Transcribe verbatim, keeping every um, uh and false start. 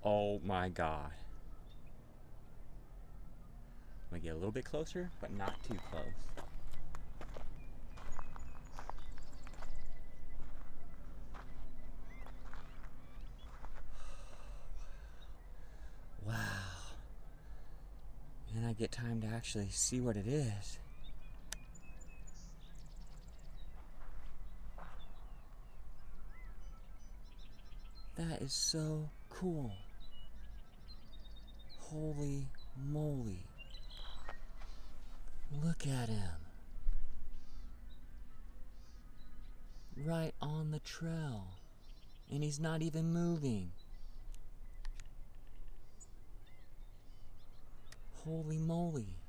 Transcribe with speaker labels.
Speaker 1: Oh my god. I'm gonna get a little bit closer, but not too close. Wow. And I get time to actually see what it is. That is so cool. Holy moly. Look at him. Right on the trail. And he's not even moving. Holy moly.